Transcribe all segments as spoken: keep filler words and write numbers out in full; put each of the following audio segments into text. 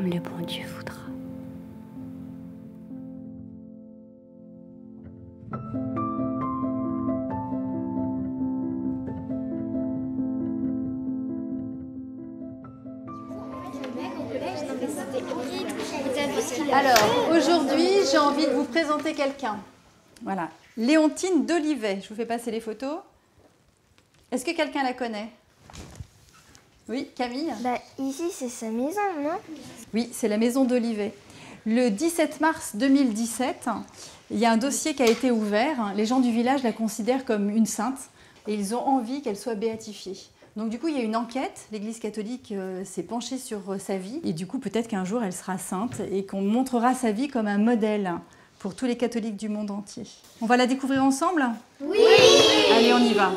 le bon Dieu voudra. Alors, aujourd'hui, j'ai envie de vous présenter quelqu'un. Voilà, Léontine d'Olivet. Je vous fais passer les photos. Est-ce que quelqu'un la connaît? Oui, Camille? Bah, ici, c'est sa maison, non? Oui, c'est la maison d'Olivet. Le dix-sept mars deux mille dix-sept, il y a un dossier qui a été ouvert. Les gens du village la considèrent comme une sainte et ils ont envie qu'elle soit béatifiée. Donc du coup, il y a une enquête. L'Église catholique euh, s'est penchée sur euh, sa vie. Et du coup, peut-être qu'un jour, elle sera sainte et qu'on montrera sa vie comme un modèle pour tous les catholiques du monde entier. On va la découvrir ensemble? Oui! Allez, on y va.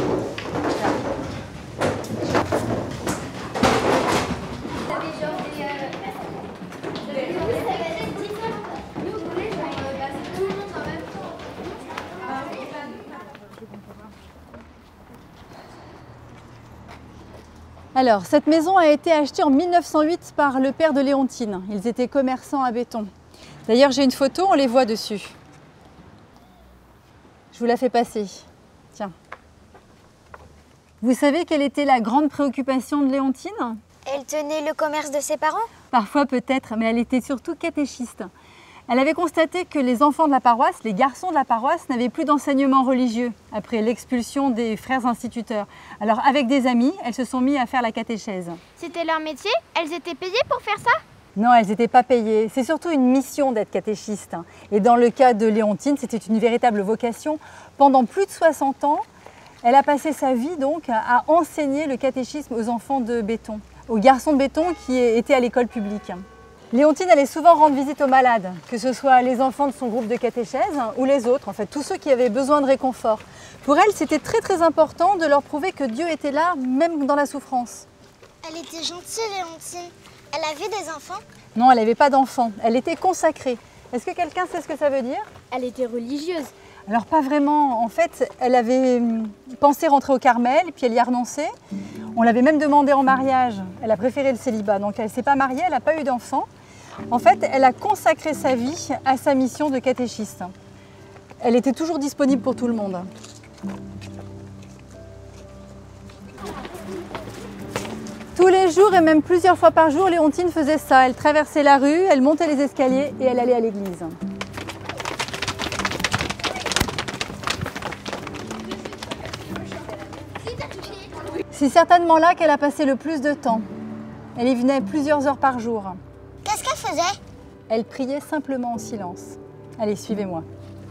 Alors, cette maison a été achetée en mille neuf cent huit par le père de Léontine. Ils étaient commerçants à béton. D'ailleurs, j'ai une photo, on les voit dessus. Je vous la fais passer. Tiens. Vous savez quelle était la grande préoccupation de Léontine? Elle tenait le commerce de ses parents? Parfois peut-être, mais elle était surtout catéchiste. Elle avait constaté que les enfants de la paroisse, les garçons de la paroisse, n'avaient plus d'enseignement religieux après l'expulsion des frères instituteurs. Alors avec des amis, elles se sont mis à faire la catéchèse. C'était leur métier? Elles étaient payées pour faire ça? Non, elles n'étaient pas payées. C'est surtout une mission d'être catéchiste. Et dans le cas de Léontine, c'était une véritable vocation. Pendant plus de soixante ans, elle a passé sa vie donc à enseigner le catéchisme aux enfants de béton, aux garçons de béton qui étaient à l'école publique. Léontine allait souvent rendre visite aux malades, que ce soit les enfants de son groupe de catéchèse ou les autres, en fait, tous ceux qui avaient besoin de réconfort. Pour elle, c'était très très important de leur prouver que Dieu était là, même dans la souffrance. Elle était gentille, Léontine. Elle avait des enfants? Non, elle n'avait pas d'enfants, elle était consacrée. Est-ce que quelqu'un sait ce que ça veut dire? Elle était religieuse. Alors pas vraiment, en fait, elle avait pensé rentrer au Carmel, puis elle y a renoncé. On l'avait même demandé en mariage, elle a préféré le célibat, donc elle ne s'est pas mariée, elle n'a pas eu d'enfants. En fait, elle a consacré sa vie à sa mission de catéchiste. Elle était toujours disponible pour tout le monde. Tous les jours et même plusieurs fois par jour, Léontine faisait ça. Elle traversait la rue, elle montait les escaliers et elle allait à l'église. C'est certainement là qu'elle a passé le plus de temps. Elle y venait plusieurs heures par jour. Qu'est-ce qu'elle faisait? Elle priait simplement en silence. Allez, suivez-moi.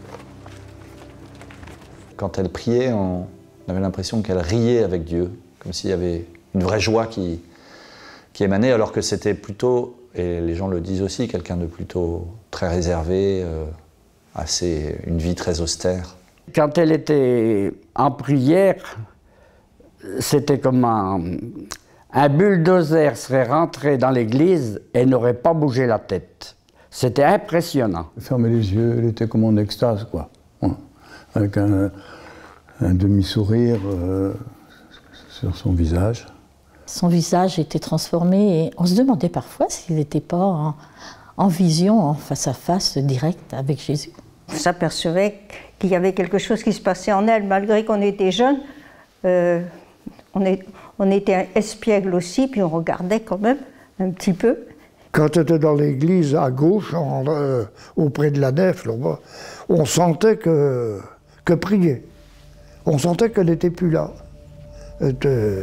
Quand elle priait, on avait l'impression qu'elle riait avec Dieu, comme s'il y avait une vraie joie qui, qui émanait, alors que c'était plutôt, et les gens le disent aussi, quelqu'un de plutôt très réservé, euh, assez, une vie très austère. Quand elle était en prière, c'était comme un, un bulldozer serait rentré dans l'église et n'aurait pas bougé la tête. C'était impressionnant. Elle fermait les yeux, elle était comme en extase, quoi. Ouais. Avec un, un demi-sourire euh, sur son visage. Son visage était transformé et on se demandait parfois s'il n'était pas en, en vision, en face à face, direct avec Jésus. On s'apercevait qu'il y avait quelque chose qui se passait en elle, malgré qu'on était jeunes. Euh, on, est, on était espiègles aussi, puis on regardait quand même un petit peu. Quand elle était dans l'église à gauche, en, euh, auprès de la nef, là-bas, on sentait que, que prier. On sentait qu'elle n'était plus là. Était...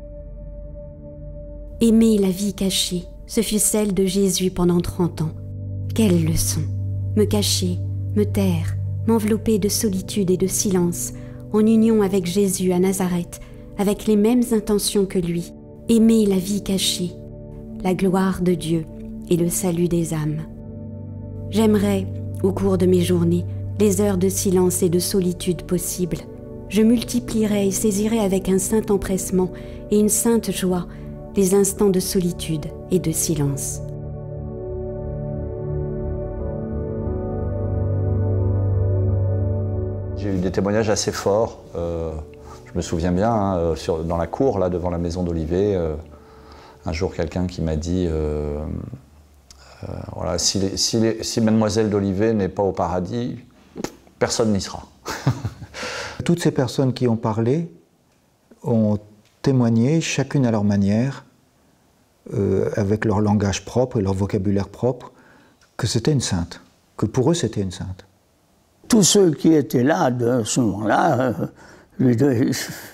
Aimer la vie cachée, ce fut celle de Jésus pendant trente ans. Quelle leçon! Me cacher, me taire, m'envelopper de solitude et de silence, en union avec Jésus à Nazareth, avec les mêmes intentions que lui. Aimer la vie cachée, la gloire de Dieu et le salut des âmes. J'aimerais, au cours de mes journées, les heures de silence et de solitude possibles. Je multiplierai et saisirai avec un saint empressement et une sainte joie les instants de solitude et de silence. J'ai eu des témoignages assez forts. Euh, je me souviens bien, hein, sur, dans la cour, là, devant la maison d'Olivet, euh, un jour, quelqu'un qui m'a dit euh, Euh, voilà, si, les, si, les, si Mademoiselle d'Olivet n'est pas au paradis, personne n'y sera. Toutes ces personnes qui ont parlé ont témoigné, chacune à leur manière, euh, avec leur langage propre et leur vocabulaire propre, que c'était une sainte, que pour eux c'était une sainte. Tous ceux qui étaient là de ce moment-là euh,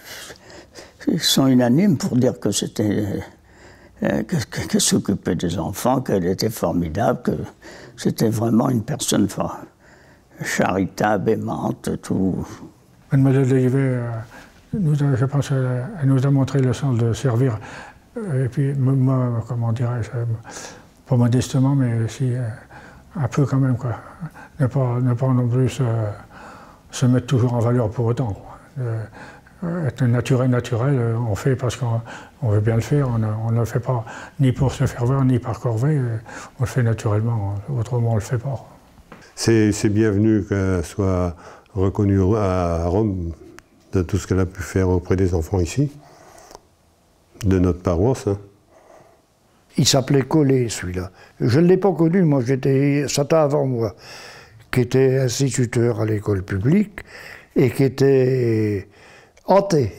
sont unanimes pour dire que c'était euh, qu'elle s'occupait des enfants, qu'elle était formidable, que c'était vraiment une personne fort, charitable, aimante, tout. Mademoiselle d'Olivet, euh, nous a, je pense, elle, elle nous a montré le sens de servir. Et puis, moi, comment dirais-je, pas modestement, mais si, un peu quand même, quoi. Ne pas, ne pas non plus se, se mettre toujours en valeur pour autant, quoi. Euh, être naturel, naturel, on fait parce qu'on on veut bien le faire, on ne le fait pas ni pour se faire voir, ni par corvée, on le fait naturellement, autrement on ne le fait pas. C'est bienvenu qu'elle soit reconnue à Rome de tout ce qu'elle a pu faire auprès des enfants ici, de notre paroisse. Hein. Il s'appelait Collet, celui-là. Je ne l'ai pas connu, moi, j'étais, c'était avant moi, qui était instituteur à l'école publique et qui était hanté.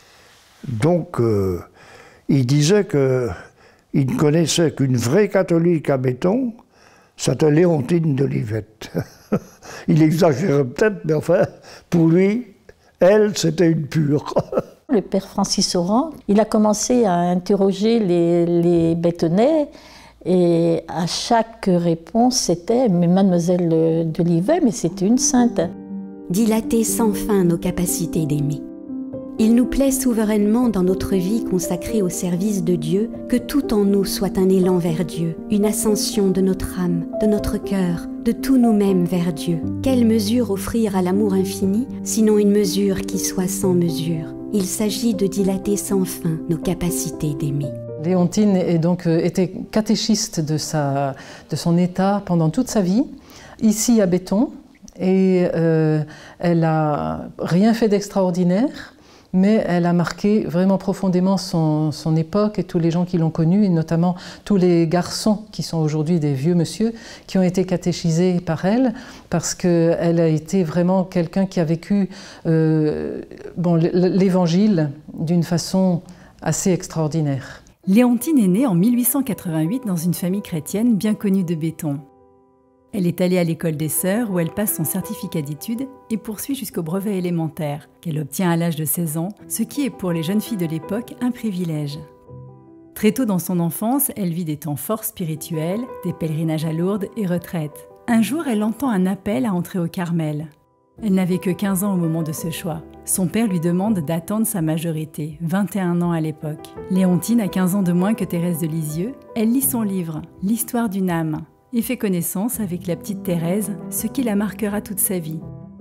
Donc, euh, il disait qu'il ne connaissait qu'une vraie catholique à Béton, c'était Léontine d'Olivette. Il exagérait peut-être, mais enfin, pour lui, elle, c'était une pure. Le père Francis Oran, il a commencé à interroger les, les Bétonnais et à chaque réponse, c'était « mais Mademoiselle d'Olivet, mais c'était une sainte ». Dilater sans fin nos capacités d'aimer. Il nous plaît souverainement dans notre vie consacrée au service de Dieu que tout en nous soit un élan vers Dieu, une ascension de notre âme, de notre cœur, de tout nous-mêmes vers Dieu. Quelle mesure offrir à l'amour infini, sinon une mesure qui soit sans mesure? Il s'agit de dilater sans fin nos capacités d'aimer. Léontine est donc, était catéchiste de, sa, de son état pendant toute sa vie, ici à Béton, et euh, elle n'a rien fait d'extraordinaire, mais elle a marqué vraiment profondément son, son époque et tous les gens qui l'ont connue, et notamment tous les garçons qui sont aujourd'hui des vieux monsieur, qui ont été catéchisés par elle, parce qu'elle a été vraiment quelqu'un qui a vécu euh, bon, l'Évangile d'une façon assez extraordinaire. Léontine est née en mille huit cent quatre-vingt-huit dans une famille chrétienne bien connue de Béton. Elle est allée à l'école des Sœurs où elle passe son certificat d'études et poursuit jusqu'au brevet élémentaire, qu'elle obtient à l'âge de seize ans, ce qui est pour les jeunes filles de l'époque un privilège. Très tôt dans son enfance, elle vit des temps forts spirituels, des pèlerinages à Lourdes et retraites. Un jour, elle entend un appel à entrer au Carmel. Elle n'avait que quinze ans au moment de ce choix. Son père lui demande d'attendre sa majorité, vingt et un ans à l'époque. Léontine a quinze ans de moins que Thérèse de Lisieux. Elle lit son livre, L'histoire d'une âme, et fait connaissance avec la petite Thérèse, ce qui la marquera toute sa vie.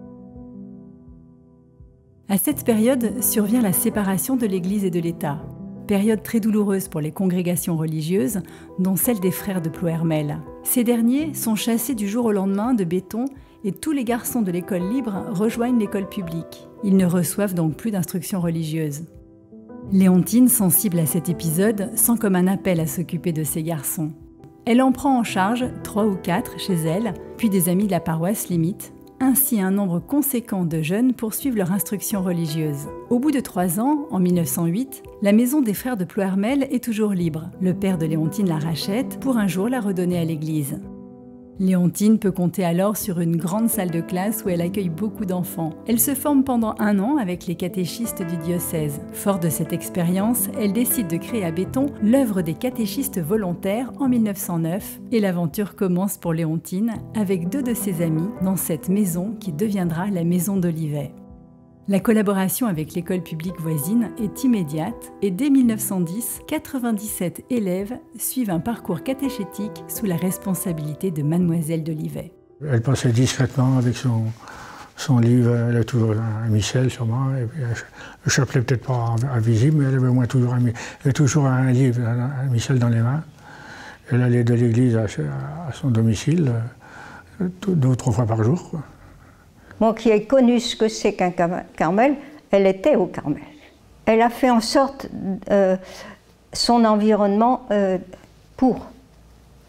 À cette période survient la séparation de l'Église et de l'État. Période très douloureuse pour les congrégations religieuses, dont celle des frères de Ploërmel. Ces derniers sont chassés du jour au lendemain de Béton et tous les garçons de l'école libre rejoignent l'école publique. Ils ne reçoivent donc plus d'instruction religieuse. Léontine, sensible à cet épisode, sent comme un appel à s'occuper de ces garçons. Elle en prend en charge trois ou quatre chez elle, puis des amis de la paroisse l'imitent. Ainsi, un nombre conséquent de jeunes poursuivent leur instruction religieuse. Au bout de trois ans, en mille neuf cent huit, la maison des frères de Ploërmel est toujours libre. Le père de Léontine la rachète pour un jour la redonner à l'église. Léontine peut compter alors sur une grande salle de classe où elle accueille beaucoup d'enfants. Elle se forme pendant un an avec les catéchistes du diocèse. Fort de cette expérience, elle décide de créer à Béton l'œuvre des catéchistes volontaires en mille neuf cent neuf et l'aventure commence pour Léontine avec deux de ses amis dans cette maison qui deviendra la maison d'Olivet. La collaboration avec l'école publique voisine est immédiate et dès mille neuf cent dix, quatre-vingt-dix-sept élèves suivent un parcours catéchétique sous la responsabilité de Mademoiselle d'Olivet. Elle passait discrètement avec son, son livre, elle a toujours un Michel sûrement, et puis le chapelet peut-être pas invisible, mais elle avait au moins toujours un, elle avait toujours un livre, un Michel dans les mains. Elle allait de l'église à, à son domicile deux ou trois fois par jour, quoi. Moi qui ai connu ce que c'est qu'un Carmel, elle était au Carmel. Elle a fait en sorte euh, son environnement euh, pour.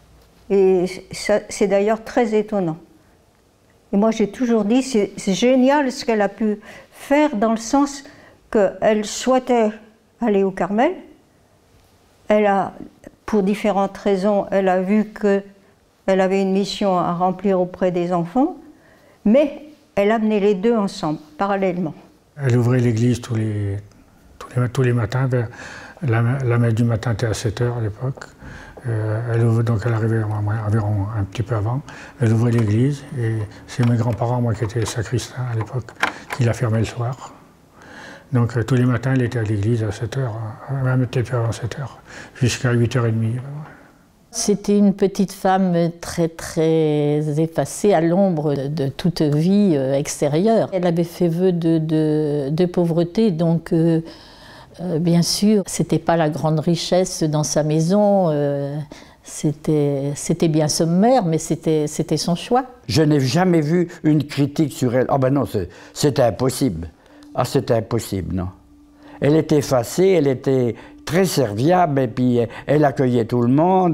Et c'est d'ailleurs très étonnant. Et moi j'ai toujours dit, c'est génial ce qu'elle a pu faire dans le sens qu'elle souhaitait aller au Carmel. Elle a, pour différentes raisons, elle a vu qu'elle avait une mission à remplir auprès des enfants, mais elle amenait les deux ensemble, parallèlement. Elle ouvrait l'église tous les, tous, les, tous les matins, vers la, la messe du matin était à sept heures à l'époque. Euh, elle ouvrait, donc elle arrivait environ un petit peu avant. Elle ouvrait l'église et c'est mes grands-parents, moi qui étais sacristain à l'époque, qui la fermaient le soir. Donc euh, tous les matins, elle était à l'église à sept heures, même peut-être avant sept heures, jusqu'à huit heures trente. C'était une petite femme très très effacée, à l'ombre de, de toute vie euh, extérieure. Elle avait fait vœu de, de, de pauvreté, donc euh, euh, bien sûr, c'était pas la grande richesse dans sa maison, euh, c'était bien sommaire, mais c'était son choix. Je n'ai jamais vu une critique sur elle. Ah oh ben non, c'était impossible. Ah, c'était impossible, non. Elle était effacée, elle était très serviable, et puis elle accueillait tout le monde.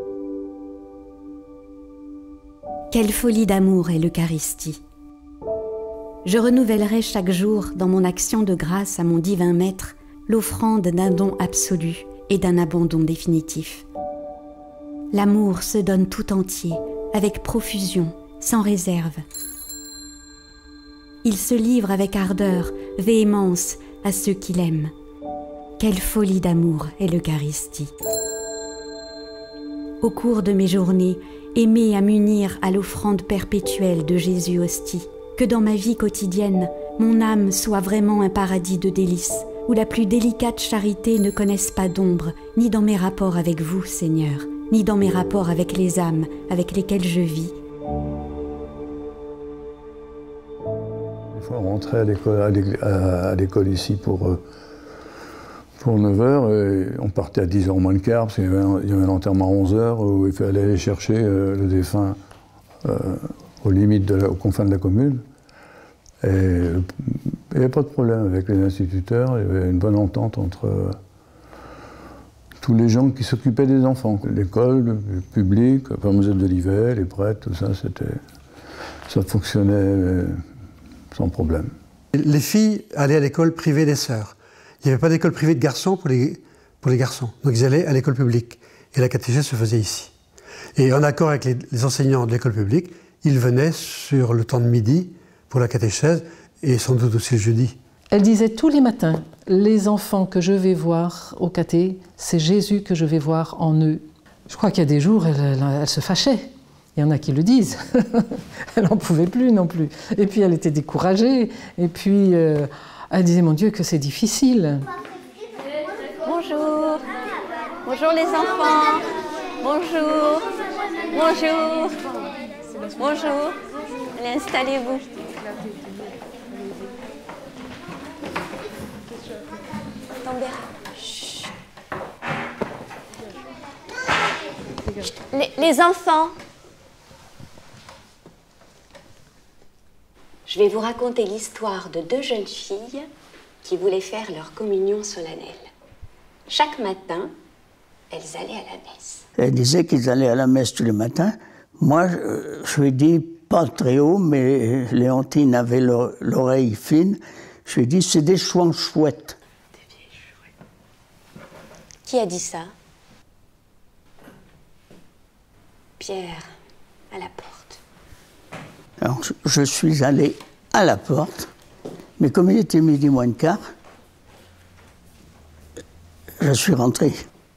Quelle folie d'amour est l'Eucharistie! Je renouvellerai chaque jour, dans mon action de grâce à mon divin Maître, l'offrande d'un don absolu et d'un abandon définitif. L'amour se donne tout entier, avec profusion, sans réserve. Il se livre avec ardeur, véhémence à ceux qu'il aime. Quelle folie d'amour est l'Eucharistie! Au cours de mes journées, aimer à m'unir à l'offrande perpétuelle de Jésus hostie, que dans ma vie quotidienne, mon âme soit vraiment un paradis de délices, où la plus délicate charité ne connaisse pas d'ombre, ni dans mes rapports avec vous, Seigneur, ni dans mes rapports avec les âmes avec lesquelles je vis. Des fois, on rentrait à l'école ici pour, pour neuf heures, et on partait à dix heures moins le quart, parce qu'il y avait un, il y avait un enterrement à onze heures, où il fallait aller chercher euh, le défunt euh, aux limites, de la, aux confins de la commune. Et il n'y avait pas de problème avec les instituteurs, il y avait une bonne entente entre euh, tous les gens qui s'occupaient des enfants. L'école, le public, Mademoiselle de Livet, les prêtres, tout ça, ça fonctionnait euh, sans problème. Les filles allaient à l'école privée des sœurs. Il n'y avait pas d'école privée de garçons pour les, pour les garçons. Donc ils allaient à l'école publique. Et la catéchèse se faisait ici. Et en accord avec les, les enseignants de l'école publique, ils venaient sur le temps de midi pour la catéchèse et sans doute aussi le jeudi. Elle disait tous les matins, les enfants que je vais voir au caté, c'est Jésus que je vais voir en eux. Je crois qu'il y a des jours, elle, elle, elle se fâchait. Il y en a qui le disent. Elle n'en pouvait plus non plus. Et puis elle était découragée. Et puis euh, elle disait, mon Dieu, que c'est difficile. Bonjour. Bonjour les enfants. Bonjour. Bonjour. Bonjour. Allez, installez-vous. Les, les enfants. Je vais vous raconter l'histoire de deux jeunes filles qui voulaient faire leur communion solennelle. Chaque matin, elles allaient à la messe. Elle disait qu'ils allaient à la messe tous les matins. Moi, je, je lui ai dit, pas très haut, mais Léontine avait l'oreille fine. Je lui ai dit, c'est des chouans chouettes. Des vieilles chouettes. Qui a dit ça? Pierre, à la porte. Alors, je, je suis allé à la porte, mais comme il était midi moins le quart, je suis rentré.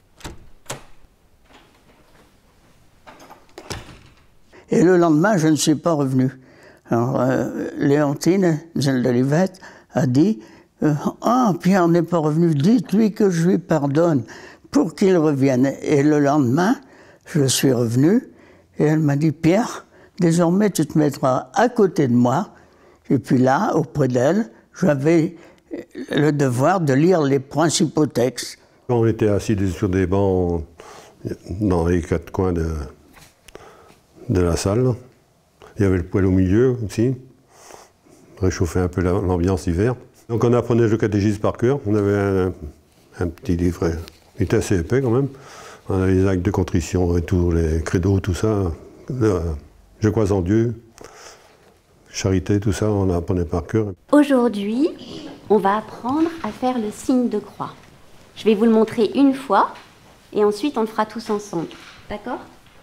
Et le lendemain, je ne suis pas revenu. Alors, euh, Léontine, celle de l'Yvette, a dit euh, « Ah, Pierre n'est pas revenu, dites-lui que je lui pardonne pour qu'il revienne. » Et le lendemain, je suis revenu, et elle m'a dit « Pierre, désormais, tu te mettras à côté de moi. » Et puis là, auprès d'elle, j'avais le devoir de lire les principaux textes. On était assis sur des bancs dans les quatre coins de, de la salle. Il y avait le poêle au milieu aussi, réchauffer un peu l'ambiance hiver. Donc on apprenait le catéchisme par cœur. On avait un, un petit livre, il était assez épais quand même, On a les actes de contrition et tout, les credos, tout ça. Je crois en Dieu, charité, tout ça, on apprenait par cœur. Aujourd'hui, on va apprendre à faire le signe de croix. Je vais vous le montrer une fois et ensuite on le fera tous ensemble. D'accord?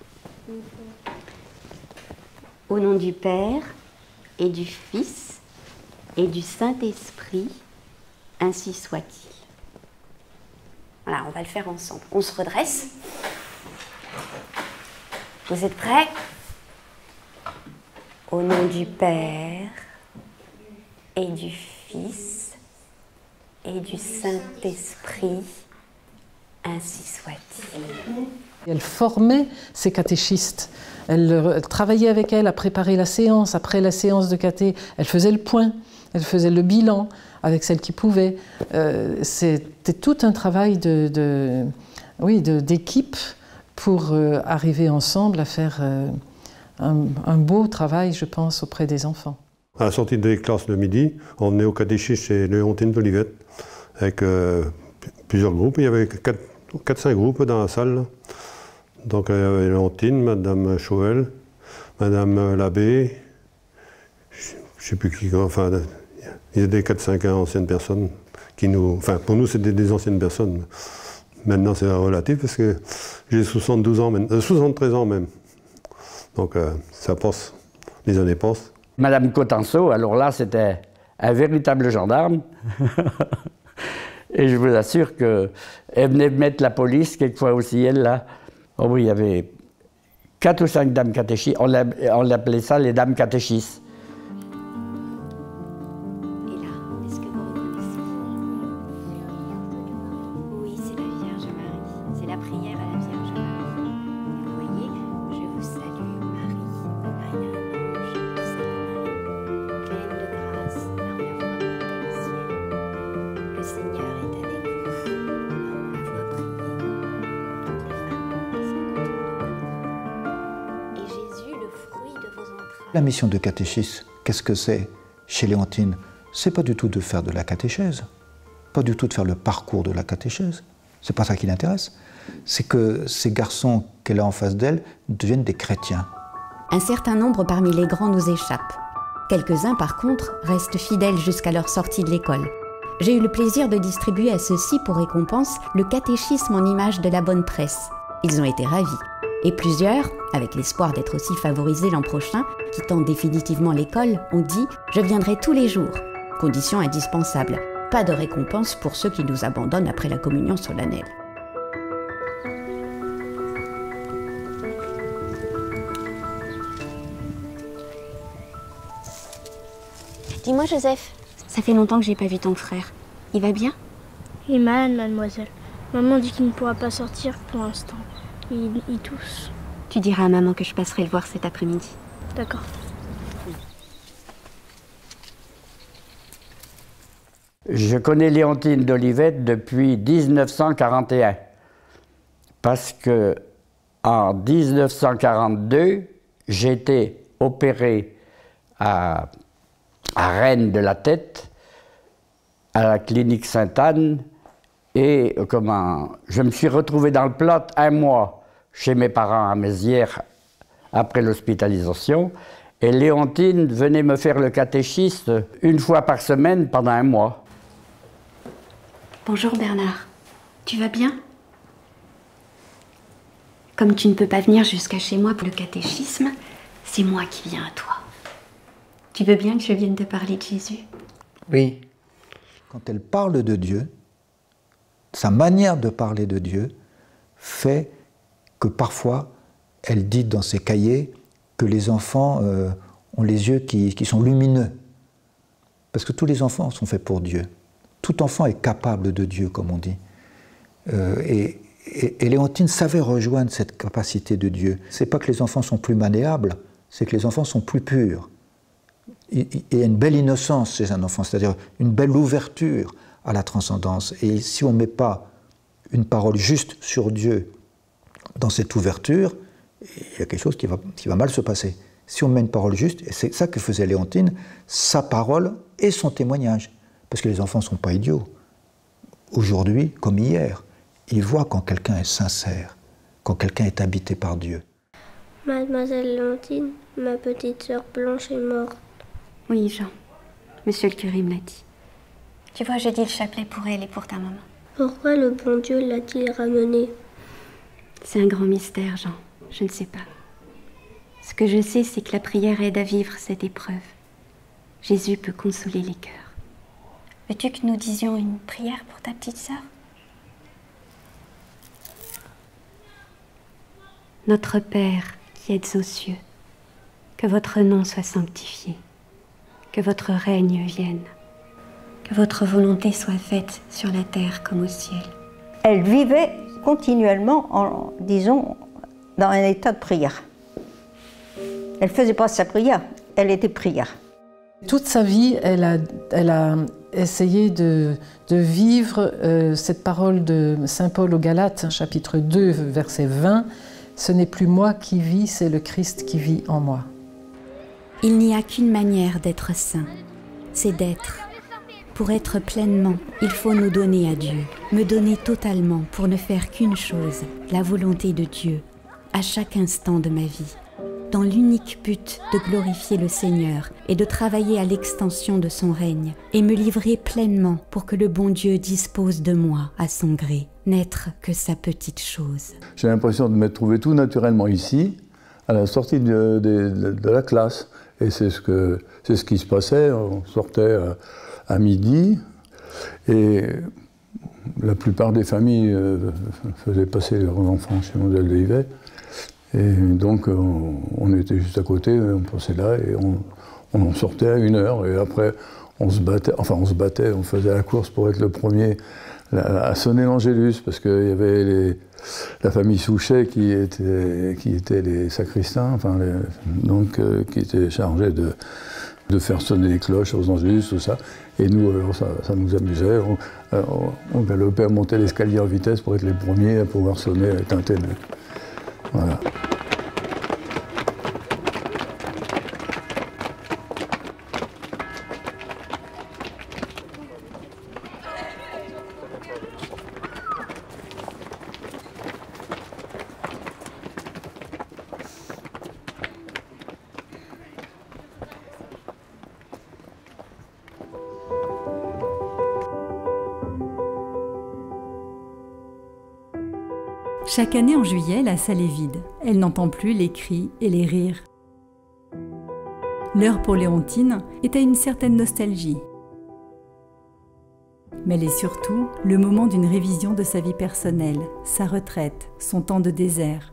Au nom du Père et du Fils et du Saint-Esprit, ainsi soit-il. Voilà, on va le faire ensemble. On se redresse. Vous êtes prêts? Au nom du Père et du Fils et du Saint-Esprit, ainsi soit-il. Elle formait ses catéchistes. Elle, elle travaillait avec elle à préparer la séance. Après la séance de caté, elle faisait le point, elle faisait le bilan avec celle qui pouvait. Euh, C'était tout un travail de, de, oui, de, d'équipe pour euh, arriver ensemble à faire euh, un, un beau travail, je pense, auprès des enfants. À la sortie des classes le midi, on venait au catéchisme chez Léontine d'Olivette avec euh, plusieurs groupes. Il y avait quatre cinq groupes dans la salle. Donc il y avait Léontine, Madame Chauvel, Madame Labbé, je ne sais plus qui, enfin, il y a des quatre cinq anciennes personnes qui nous... Enfin, pour nous, c'était des anciennes personnes. Maintenant, c'est relatif parce que j'ai soixante-douze ans, euh, soixante-treize ans même. Donc euh, ça passe, les années passent. Madame Cotenceau, alors là, c'était un véritable gendarme. Et je vous assure qu'elle venait mettre la police, quelquefois aussi, elle, là. Oh oui, il y avait quatre ou cinq dames catéchistes. On l'appelait ça les dames catéchistes. Et là, est-ce que vous reconnaissez? Oui, c'est la Vierge Marie. C'est la prière à la Vierge Marie. Et vous voyez, je vous salue, Marie, pleine d'ange, Sainte Marie, pleine de grâce, la voix du ciel. Le Seigneur est avec vous. On la voit prier. La mission de catéchisme, qu'est-ce que c'est chez Léontine? C'est pas du tout de faire de la catéchèse, pas du tout de faire le parcours de la catéchèse. C'est pas ça qui l'intéresse. C'est que ces garçons qu'elle a en face d'elle deviennent des chrétiens. Un certain nombre parmi les grands nous échappent. Quelques-uns, par contre, restent fidèles jusqu'à leur sortie de l'école. J'ai eu le plaisir de distribuer à ceux-ci pour récompense le catéchisme en image de la bonne presse. Ils ont été ravis. Et plusieurs, avec l'espoir d'être aussi favorisés l'an prochain, quittant définitivement l'école, ont dit « Je viendrai tous les jours ». Condition indispensable. Pas de récompense pour ceux qui nous abandonnent après la communion solennelle. Dis-moi, Joseph, ça fait longtemps que j'ai pas vu ton frère. Il va bien? Il est malade, mademoiselle. Maman dit qu'il ne pourra pas sortir pour l'instant. Il, il tousse. Tu diras à maman que je passerai le voir cet après-midi. D'accord. Je connais Léontine d'Olivette depuis mille neuf cent quarante et un. Parce que en mille neuf cent quarante-deux, j'ai été opéré à, à Rennes de la tête, à la clinique Sainte-Anne, et comment, je me suis retrouvé dans le Plot un mois chez mes parents à Mézières après l'hospitalisation, et Léontine venait me faire le catéchiste une fois par semaine pendant un mois. Bonjour Bernard, tu vas bien? Comme tu ne peux pas venir jusqu'à chez moi pour le catéchisme, c'est moi qui viens à toi. Tu veux bien que je vienne te parler de Jésus? Oui. Quand elle parle de Dieu, sa manière de parler de Dieu fait que parfois, elle dit dans ses cahiers que les enfants euh, ont les yeux qui, qui sont lumineux. Parce que tous les enfants sont faits pour Dieu. Tout enfant est capable de Dieu, comme on dit. Euh, et, et, et Léontine savait rejoindre cette capacité de Dieu. C'est pas que les enfants sont plus malléables, c'est que les enfants sont plus purs. Il y a une belle innocence chez un enfant, c'est-à-dire une belle ouverture à la transcendance. Et si on ne met pas une parole juste sur Dieu dans cette ouverture, il y a quelque chose qui va, qui va mal se passer. Si on met une parole juste, et c'est ça que faisait Léontine, sa parole et son témoignage. Parce que les enfants ne sont pas idiots. Aujourd'hui, comme hier, ils voient quand quelqu'un est sincère, quand quelqu'un est habité par Dieu. Mademoiselle Léontine, ma petite sœur Blanche est morte. Oui, Jean. Monsieur le curé me l'a dit. Tu vois, je dis le chapelet pour elle et pour ta maman. Pourquoi le bon Dieu l'a-t-il ramenée? C'est un grand mystère, Jean. Je ne sais pas. Ce que je sais, c'est que la prière aide à vivre cette épreuve. Jésus peut consoler les cœurs. Veux-tu que nous disions une prière pour ta petite sœur? Notre Père qui êtes aux cieux, que votre nom soit sanctifié, que votre règne vienne, que votre volonté soit faite sur la terre comme au ciel. Elle vivait continuellement, en, disons, dans un état de prière. Elle ne faisait pas sa prière, elle était prière. Toute sa vie, elle a, elle a essayé de, de vivre euh, cette parole de saint Paul aux Galates, chapitre deux, verset vingt. « Ce n'est plus moi qui vis, c'est le Christ qui vit en moi. » Il n'y a qu'une manière d'être saint, c'est d'être. Pour être pleinement, il faut nous donner à Dieu, me donner totalement pour ne faire qu'une chose, la volonté de Dieu, à chaque instant de ma vie, dans l'unique but de glorifier le Seigneur et de travailler à l'extension de son règne, et me livrer pleinement pour que le bon Dieu dispose de moi à son gré, n'être que sa petite chose. J'ai l'impression de m'être trouvé tout naturellement ici, à la sortie de, de, de la classe. Et c'est ce, que, c'est ce qui se passait, on sortait à, à midi, et la plupart des familles euh, faisaient passer leurs enfants chez Mademoiselle de Livet. Et donc on, on était juste à côté, on passait là, et on, on en sortait à une heure, et après on se battait, enfin on se battait, on faisait la course pour être le premier à sonner l'Angélus, parce qu'il y avait les, la famille Souchet qui était, qui était les sacristains, enfin les, donc euh, qui étaient chargés de, de faire sonner les cloches aux Angélus, tout ça. Et nous, alors, ça, ça nous amusait. On, alors, on galopait à monter l'escalier en vitesse pour être les premiers à pouvoir sonner, à teinter. Voilà. Chaque année en juillet, la salle est vide. Elle n'entend plus les cris et les rires. L'heure pour Léontine est à une certaine nostalgie. Mais elle est surtout le moment d'une révision de sa vie personnelle, sa retraite, son temps de désert.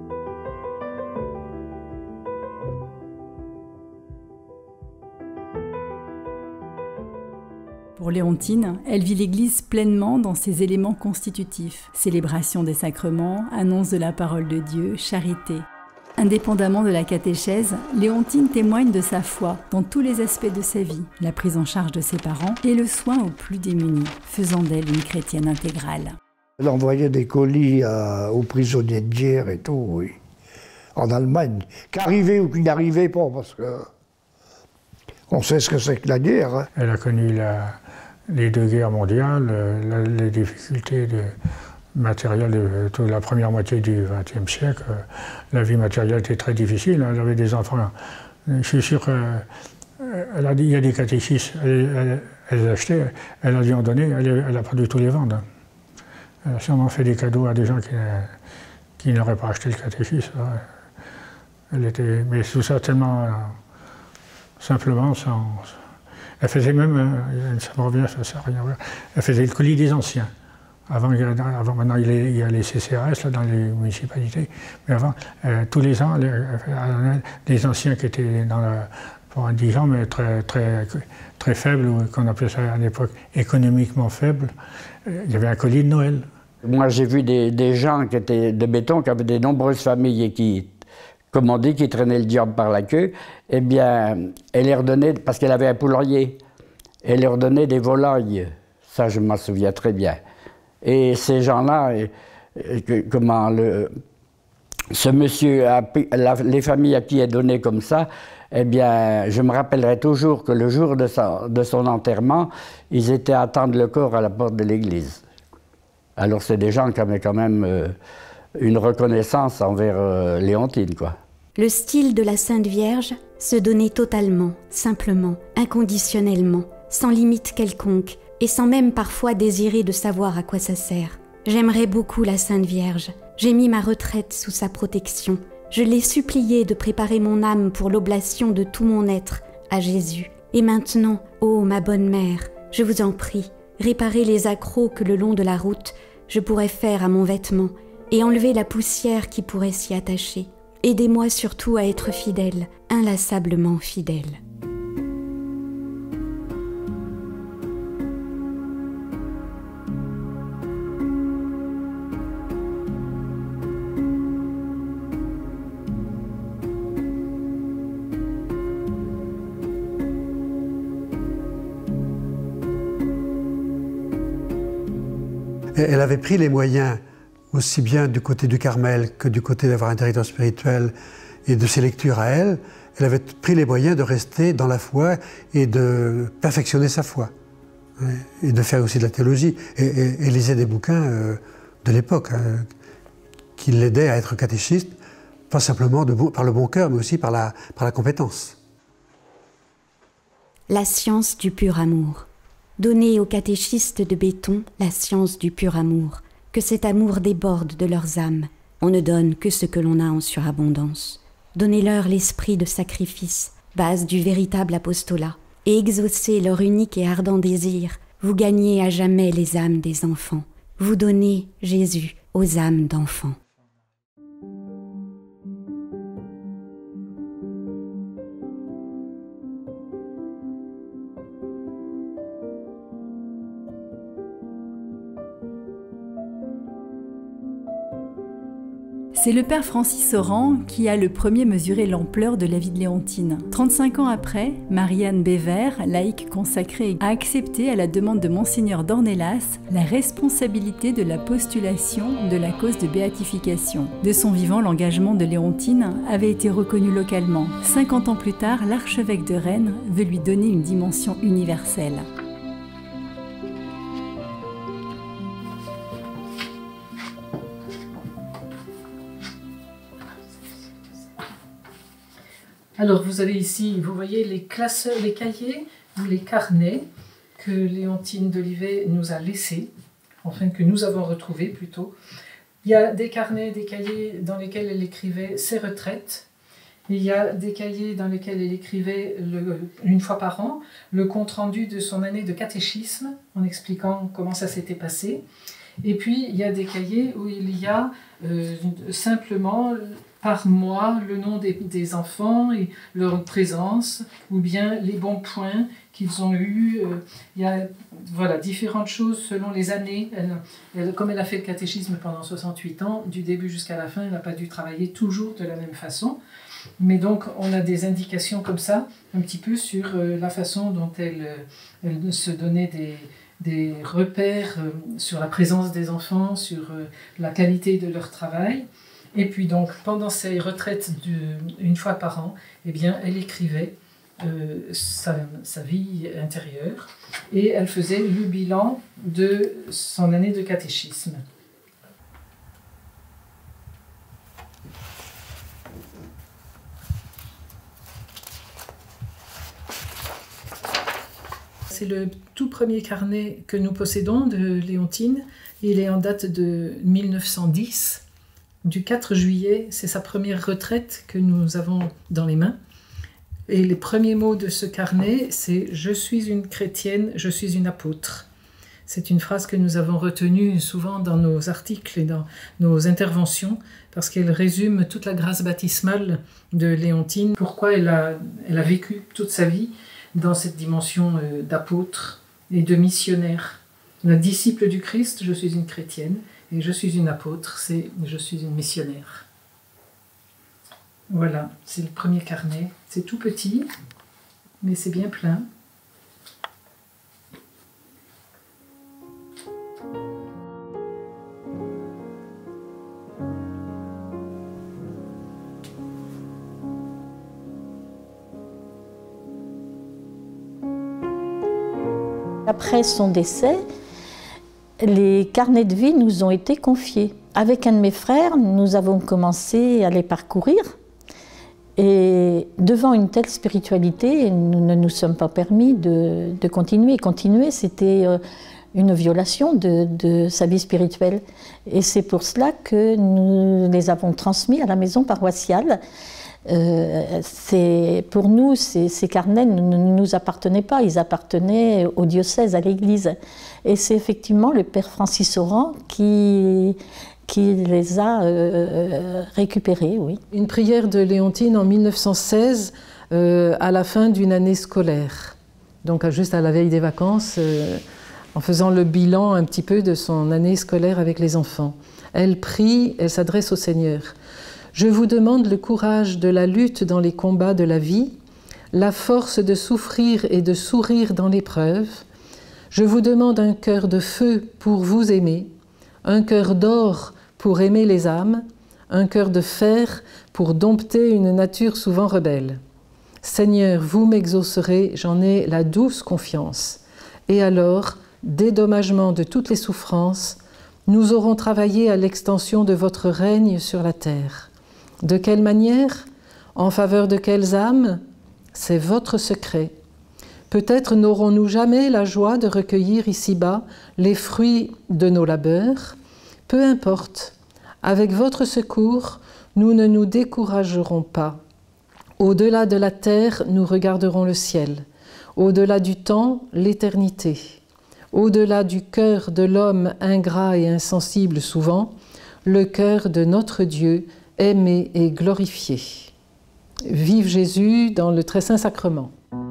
Pour Léontine, elle vit l'Église pleinement dans ses éléments constitutifs. Célébration des sacrements, annonce de la parole de Dieu, charité. Indépendamment de la catéchèse, Léontine témoigne de sa foi dans tous les aspects de sa vie, la prise en charge de ses parents et le soin aux plus démunis, faisant d'elle une chrétienne intégrale. Elle envoyait des colis à, aux prisonniers de guerre et tout, oui, en Allemagne, qui arrivaient ou qui n'arrivaient pas, parce que on sait ce que c'est que la guerre. Hein. Elle a connu la, les deux guerres mondiales, la, les difficultés de, matérielles de toute la première moitié du vingtième siècle. La vie matérielle était très difficile. Elle avait des enfants. Je suis sûr qu'elle a dit, il y a des catéchistes, elle, elle, elle les achetait, elle a dû en donner, elle n'a pas du tout les vendre. Elle a sûrement fait des cadeaux à des gens qui, qui n'auraient pas acheté le catéchisme. Elle était, mais tout ça tellement simplement, sans, elle faisait même, ça me revient, ça sert à rien, elle faisait le colis des anciens. Avant, avant maintenant, il y a les C C R S là, dans les municipalités, mais avant, euh, tous les ans, les, les anciens qui étaient dans la, pour indigents, mais très, très, très faibles, ou qu'on appelait ça à l'époque économiquement faibles, euh, il y avait un colis de Noël. Moi, j'ai vu des, des gens qui étaient de béton, qui avaient des nombreuses familles et qui, comme on dit, qui traînaient le diable par la queue. Eh bien, elle leur donnait, parce qu'elle avait un poulailler, elle leur donnait des volailles. Ça, je m'en souviens très bien. Et ces gens-là, comment le, ce monsieur, a, la, les familles à qui elle donnait comme ça, eh bien, je me rappellerai toujours que le jour de, sa, de son enterrement, ils étaient à attendre le corps à la porte de l'église. Alors c'est des gens qui avaient quand même euh, une reconnaissance envers euh, Léontine, quoi. Le style de la Sainte Vierge, se donner totalement, simplement, inconditionnellement, sans limite quelconque, et sans même parfois désirer de savoir à quoi ça sert. J'aimerais beaucoup la Sainte Vierge. J'ai mis ma retraite sous sa protection. Je l'ai suppliée de préparer mon âme pour l'oblation de tout mon être à Jésus. Et maintenant, ô ma bonne mère, je vous en prie, réparez les accrocs que le long de la route je pourrais faire à mon vêtement et enlever la poussière qui pourrait s'y attacher. Aidez-moi surtout à être fidèle, inlassablement fidèle. Elle avait pris les moyens, aussi bien du côté du Carmel que du côté d'avoir un directeur spirituel et de ses lectures à elle, elle avait pris les moyens de rester dans la foi et de perfectionner sa foi. Et de faire aussi de la théologie. Et, et, et lisait des bouquins euh, de l'époque hein, qui l'aidaient à être catéchiste, pas simplement de bon, par le bon cœur, mais aussi par la, par la compétence. La science du pur amour. Donnez aux catéchistes de Béthon la science du pur amour, que cet amour déborde de leurs âmes. On ne donne que ce que l'on a en surabondance. Donnez-leur l'esprit de sacrifice, base du véritable apostolat, et exaucez leur unique et ardent désir. Vous gagnez à jamais les âmes des enfants. Vous donnez Jésus aux âmes d'enfants. C'est le père Francis Oran qui a le premier mesuré l'ampleur de la vie de Léontine. trente-cinq ans après, Marie-Anne Bévert, laïque consacrée, a accepté à la demande de Monseigneur d'Ornelas la responsabilité de la postulation de la cause de béatification. De son vivant, l'engagement de Léontine avait été reconnu localement. cinquante ans plus tard, l'archevêque de Rennes veut lui donner une dimension universelle. Alors vous avez ici, vous voyez les classeurs, les cahiers ou les carnets que Léontine d'Olivet nous a laissés, enfin que nous avons retrouvés plutôt. Il y a des carnets, des cahiers dans lesquels elle écrivait ses retraites. Il y a des cahiers dans lesquels elle écrivait le, une fois par an le compte-rendu de son année de catéchisme en expliquant comment ça s'était passé. Et puis il y a des cahiers où il y a euh, simplement par mois le nom des, des enfants et leur présence, ou bien les bons points qu'ils ont eus. Il y a voilà, différentes choses selon les années. Elle, elle, comme elle a fait le catéchisme pendant soixante-huit ans, du début jusqu'à la fin, elle n'a pas dû travailler toujours de la même façon. Mais donc on a des indications comme ça, un petit peu sur la façon dont elle, elle se donnait des, des repères sur la présence des enfants, sur la qualité de leur travail. Et puis donc, pendant ses retraites de, une fois par an, eh bien, elle écrivait euh, sa, sa vie intérieure et elle faisait le bilan de son année de catéchisme. C'est le tout premier carnet que nous possédons de Léontine. Il est en date de mille neuf cent dix. Du quatre juillet, c'est sa première retraite que nous avons dans les mains. Et les premiers mots de ce carnet, c'est « Je suis une chrétienne, je suis une apôtre ». C'est une phrase que nous avons retenue souvent dans nos articles et dans nos interventions, parce qu'elle résume toute la grâce baptismale de Léontine, pourquoi elle a, elle a vécu toute sa vie dans cette dimension d'apôtre et de missionnaire. La disciple du Christ, je suis une chrétienne. Et je suis une apôtre, c'est je suis une missionnaire. Voilà, c'est le premier carnet. C'est tout petit, mais c'est bien plein. Après son décès, les carnets de vie nous ont été confiés. Avec un de mes frères, nous avons commencé à les parcourir. Et devant une telle spiritualité, nous ne nous sommes pas permis de, de continuer. Continuer, c'était une violation de, de sa vie spirituelle. Et c'est pour cela que nous les avons transmis à la maison paroissiale. Euh, pour nous, ces, ces carnets ne nous appartenaient pas, ils appartenaient au diocèse, à l'Église. Et c'est effectivement le père Francis Oran qui, qui les a euh, récupérés, oui. Une prière de Léontine en mille neuf cent seize, euh, à la fin d'une année scolaire, donc juste à la veille des vacances, euh, en faisant le bilan un petit peu de son année scolaire avec les enfants. Elle prie, elle s'adresse au Seigneur. Je vous demande le courage de la lutte dans les combats de la vie, la force de souffrir et de sourire dans l'épreuve. Je vous demande un cœur de feu pour vous aimer, un cœur d'or pour aimer les âmes, un cœur de fer pour dompter une nature souvent rebelle. Seigneur, vous m'exaucerez, j'en ai la douce confiance. Et alors, dédommagement de toutes les souffrances, nous aurons travaillé à l'extension de votre règne sur la terre. De quelle manière? En faveur de quelles âmes? C'est votre secret. Peut-être n'aurons-nous jamais la joie de recueillir ici-bas les fruits de nos labeurs. Peu importe, avec votre secours, nous ne nous découragerons pas. Au-delà de la terre, nous regarderons le ciel. Au-delà du temps, l'éternité. Au-delà du cœur de l'homme ingrat et insensible souvent, le cœur de notre Dieu, aimé et glorifié. Vive Jésus dans le très saint sacrement.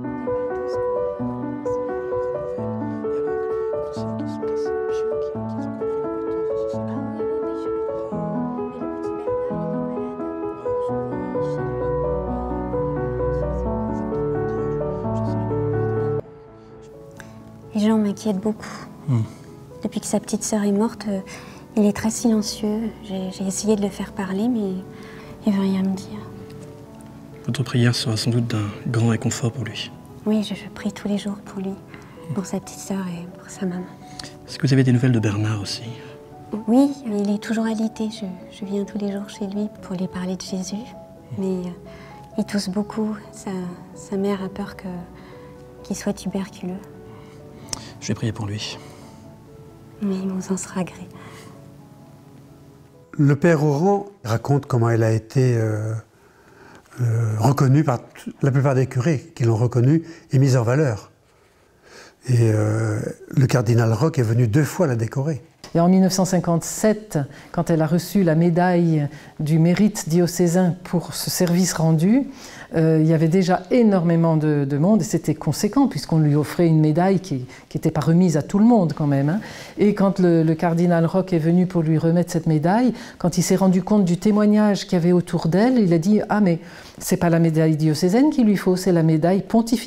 Les gens m'inquiètent beaucoup. Mmh. Depuis que sa petite sœur est morte, euh, il est très silencieux. J'ai essayé de le faire parler, mais il ne veut rien me dire. Votre prière sera sans doute d'un grand réconfort pour lui. Oui, je, je prie tous les jours pour lui, pour sa petite sœur et pour sa maman. Est-ce que vous avez des nouvelles de Bernard aussi? Oui, il est toujours alité. Je, je viens tous les jours chez lui pour lui parler de Jésus. Mais euh, il tousse beaucoup. Sa, sa mère a peur que, qu'il soit tuberculeux. Je vais prier pour lui. Mais il vous en sera gré. Le père Oran raconte comment elle a été euh, euh, reconnue par la plupart des curés qui l'ont reconnue et mise en valeur. Et euh, le cardinal Roch est venu deux fois la décorer. Et en mille neuf cent cinquante-sept, quand elle a reçu la médaille du mérite diocésain pour ce service rendu, euh, il y avait déjà énormément de, de monde et c'était conséquent puisqu'on lui offrait une médaille qui n'était pas remise à tout le monde quand même. Hein. Et quand le, le cardinal Roch est venu pour lui remettre cette médaille, quand il s'est rendu compte du témoignage qu'il y avait autour d'elle, il a dit « Ah mais c'est pas la médaille diocésaine qu'il lui faut, c'est la médaille pontificale ».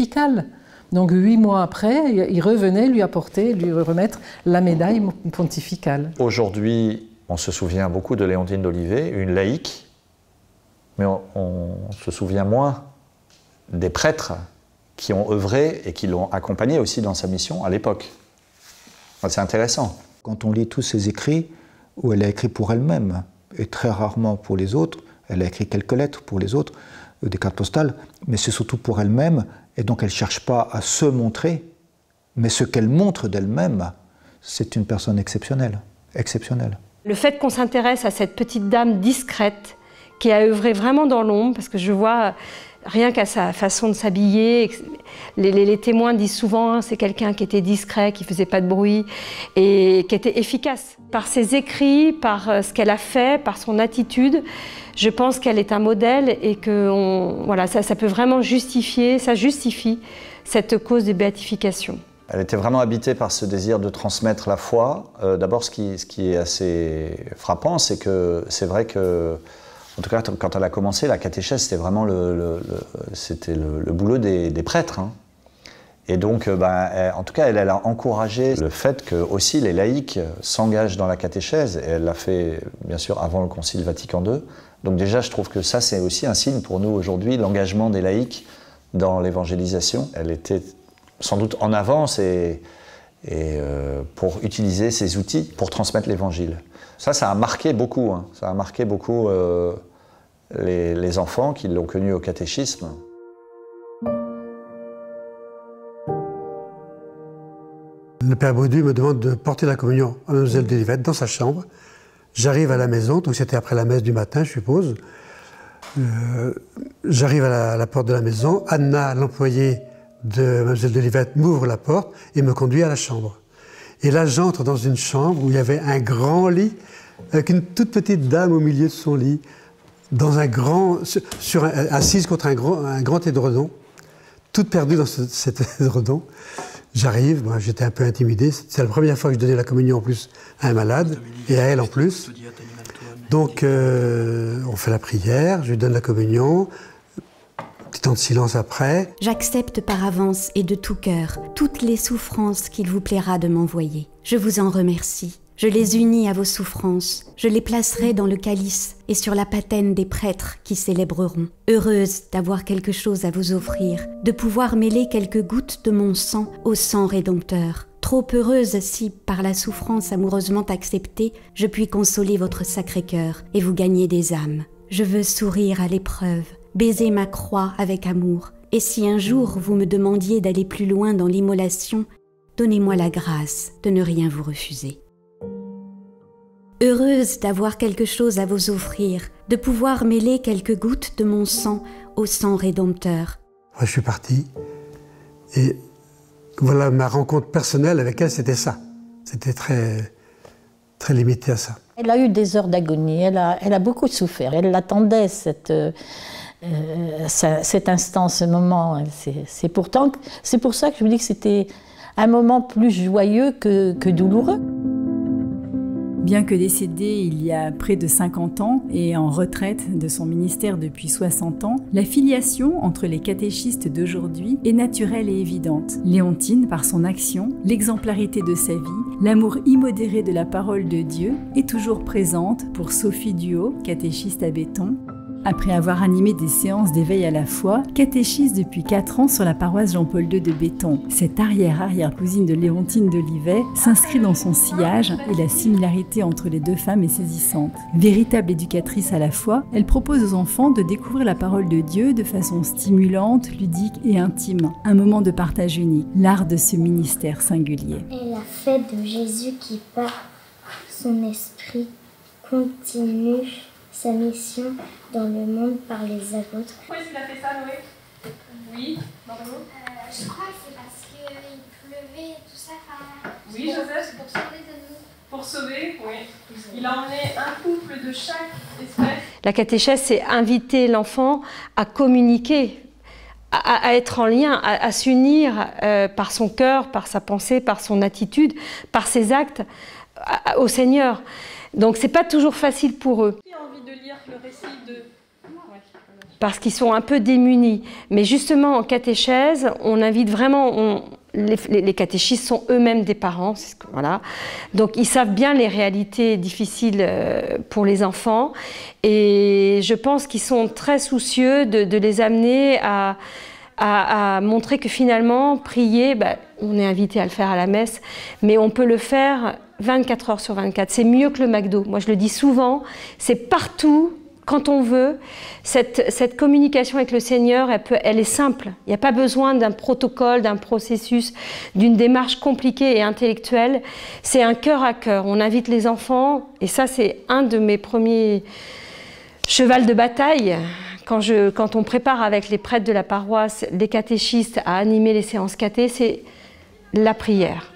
Donc huit mois après, il revenait lui apporter, lui remettre la médaille pontificale. Aujourd'hui, on se souvient beaucoup de Léontine d'Olivet, une laïque, mais on, on se souvient moins des prêtres qui ont œuvré et qui l'ont accompagnée aussi dans sa mission à l'époque. C'est intéressant. Quand on lit tous ses écrits, où elle a écrit pour elle-même, et très rarement pour les autres, elle a écrit quelques lettres pour les autres, des cartes postales, mais c'est surtout pour elle-même. Et donc elle ne cherche pas à se montrer, mais ce qu'elle montre d'elle-même, c'est une personne exceptionnelle, exceptionnelle. Le fait qu'on s'intéresse à cette petite dame discrète, qui a œuvré vraiment dans l'ombre, parce que je vois, rien qu'à sa façon de s'habiller, les, les, les témoins disent souvent, hein, c'est quelqu'un qui était discret, qui ne faisait pas de bruit, et qui était efficace. Par ses écrits, par ce qu'elle a fait, par son attitude, je pense qu'elle est un modèle et que on, voilà, ça, ça peut vraiment justifier, ça justifie cette cause de béatification. Elle était vraiment habitée par ce désir de transmettre la foi. Euh, D'abord, ce qui, ce qui est assez frappant, c'est que c'est vrai que, en tout cas, quand elle a commencé, la catéchèse, c'était vraiment le, le, le, c'était le, le boulot des, des prêtres. Hein. Et donc, ben, elle, en tout cas, elle, elle a encouragé le fait que aussi les laïcs s'engagent dans la catéchèse. Et elle l'a fait, bien sûr, avant le Concile Vatican deux. Donc déjà, je trouve que ça, c'est aussi un signe pour nous aujourd'hui, l'engagement des laïcs dans l'évangélisation. Elle était sans doute en avance et, et euh, pour utiliser ces outils pour transmettre l'Évangile. Ça, ça a marqué beaucoup, hein. Ça a marqué beaucoup euh, les, les enfants qui l'ont connu au catéchisme. Le Père Baudu me demande de porter la communion à Mademoiselle d'Olivet dans sa chambre. J'arrive à la maison, donc c'était après la messe du matin, je suppose. Euh, J'arrive à, à la porte de la maison. Anna, l'employée de Mademoiselle d'Olivet, m'ouvre la porte et me conduit à la chambre. Et là, j'entre dans une chambre où il y avait un grand lit avec une toute petite dame au milieu de son lit, dans un grand, sur un, assise contre un grand, un grand édredon, toute perdue dans ce, cet édredon. J'arrive, moi j'étais un peu intimidé, c'est la première fois que je donnais la communion en plus à un malade, et à elle en plus. Donc euh, on fait la prière, je lui donne la communion, petit temps de silence après. J'accepte par avance et de tout cœur toutes les souffrances qu'il vous plaira de m'envoyer. Je vous en remercie. Je les unis à vos souffrances, je les placerai dans le calice et sur la patène des prêtres qui célébreront. Heureuse d'avoir quelque chose à vous offrir, de pouvoir mêler quelques gouttes de mon sang au sang rédempteur. Trop heureuse si, par la souffrance amoureusement acceptée, je puis consoler votre Sacré-Cœur et vous gagner des âmes. Je veux sourire à l'épreuve, baiser ma croix avec amour. Et si un jour vous me demandiez d'aller plus loin dans l'immolation, donnez-moi la grâce de ne rien vous refuser. Heureuse d'avoir quelque chose à vous offrir, de pouvoir mêler quelques gouttes de mon sang au sang rédempteur. Moi, je suis parti et voilà, ma rencontre personnelle avec elle, c'était ça. C'était très, très limité à ça. Elle a eu des heures d'agonie, elle a, elle a beaucoup souffert, elle l'attendait, cette, euh, cet instant, ce moment. C'est pourtant, c'est pour ça que je vous dis que c'était un moment plus joyeux que, que douloureux. Bien que décédée il y a près de cinquante ans et en retraite de son ministère depuis soixante ans, la filiation entre les catéchistes d'aujourd'hui est naturelle et évidente. Léontine, par son action, l'exemplarité de sa vie, l'amour immodéré de la parole de Dieu, est toujours présente pour Sophie Duhaut, catéchiste à Béton. Après avoir animé des séances d'éveil à la foi, catéchiste depuis quatre ans sur la paroisse Jean-Paul deux de Béton. Cette arrière-arrière-cousine de Léontine d'Olivet s'inscrit dans son sillage et la similarité entre les deux femmes est saisissante. Véritable éducatrice à la foi, elle propose aux enfants de découvrir la parole de Dieu de façon stimulante, ludique et intime. Un moment de partage unique, l'art de ce ministère singulier. Et la fête de Jésus qui par son esprit continue sa mission dans le monde par les apôtres. Pourquoi est-ce qu'il a fait ça, Noé? Oui, pardon. Euh, je crois que c'est parce qu'il pleuvait et tout ça. Oui, Joseph, c'est pour sauver de nous. Pour sauver, oui. Il a emmené un couple de chaque espèce. La catéchèse, c'est inviter l'enfant à communiquer, à, à être en lien, à, à s'unir euh, par son cœur, par sa pensée, par son attitude, par ses actes à, à, au Seigneur. Donc c'est pas toujours facile pour eux. Qui a envie de lire le récit de... Parce qu'ils sont un peu démunis. Mais justement, en catéchèse, on invite vraiment... On, les, les catéchistes sont eux-mêmes des parents. Voilà. Donc ils savent bien les réalités difficiles pour les enfants. Et je pense qu'ils sont très soucieux de, de les amener à... À, à montrer que finalement, prier, bah, on est invité à le faire à la messe, mais on peut le faire vingt-quatre heures sur vingt-quatre. C'est mieux que le McDo. Moi, je le dis souvent, c'est partout, quand on veut. Cette, cette communication avec le Seigneur, elle, peut, elle est simple. Il n'y a pas besoin d'un protocole, d'un processus, d'une démarche compliquée et intellectuelle. C'est un cœur à cœur. On invite les enfants, et ça, c'est un de mes premiers chevals de bataille. Quand, je, quand on prépare avec les prêtres de la paroisse, les catéchistes à animer les séances caté, c'est la prière.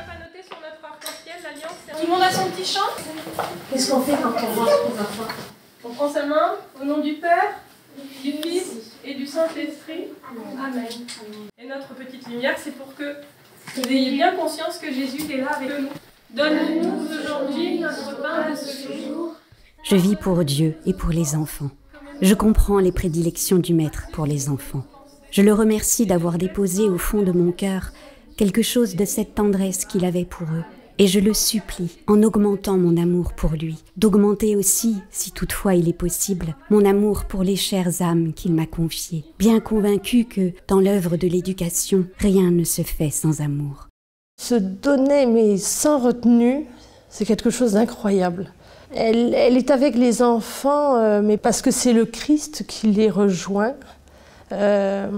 Tout le monde a son petit chant? Qu'est-ce qu'on fait quand on voit les enfants? On prend sa main, au nom du Père, du Fils et du Saint-Esprit. Amen. Et notre petite lumière, c'est pour que vous ayez bien conscience que Jésus est là avec nous. Donne-nous aujourd'hui notre pain de ce jour. Je vis pour Dieu et pour les enfants. Je comprends les prédilections du Maître pour les enfants. Je le remercie d'avoir déposé au fond de mon cœur quelque chose de cette tendresse qu'il avait pour eux. Et je le supplie, en augmentant mon amour pour lui, d'augmenter aussi, si toutefois il est possible, mon amour pour les chères âmes qu'il m'a confiées, bien convaincu que, dans l'œuvre de l'éducation, rien ne se fait sans amour. Se donner, mais sans retenue, c'est quelque chose d'incroyable. Elle, elle est avec les enfants, euh, mais parce que c'est le Christ qui les rejoint. Euh,